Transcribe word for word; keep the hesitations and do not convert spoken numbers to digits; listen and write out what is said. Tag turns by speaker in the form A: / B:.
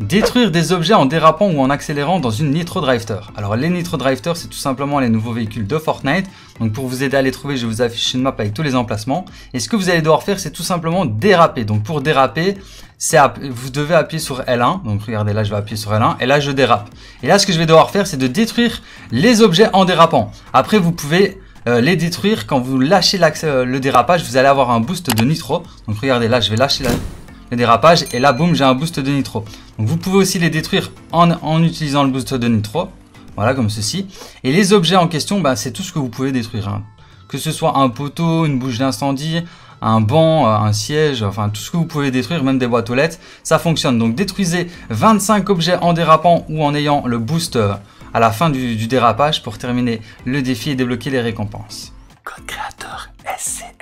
A: Détruire des objets en dérapant ou en accélérant dans une Nitro Drifter. Alors les Nitro Drifters, c'est tout simplement les nouveaux véhicules de Fortnite. Donc pour vous aider à les trouver, je vous affiche une map avec tous les emplacements. Et ce que vous allez devoir faire, c'est tout simplement déraper. Donc pour déraper, c'est vous devez appuyer sur L un. Donc regardez, là je vais appuyer sur L un et là je dérape. Et là ce que je vais devoir faire, c'est de détruire les objets en dérapant. Après vous pouvez euh, les détruire quand vous lâchez le dérapage. Vous allez avoir un boost de nitro. Donc regardez, là je vais lâcher la... le dérapage et là boum, j'ai un boost de nitro. Donc vous pouvez aussi les détruire en, en utilisant le boost de nitro, voilà, comme ceci. Et les objets en question, bah, c'est tout ce que vous pouvez détruire, hein. Que ce soit un poteau, une bouche d'incendie, un banc, un siège, enfin tout ce que vous pouvez détruire, même des boîtes aux lettres, ça fonctionne. Donc détruisez vingt-cinq objets en dérapant ou en ayant le boost à la fin du, du dérapage pour terminer le défi et débloquer les récompenses.
B: Code créateur S C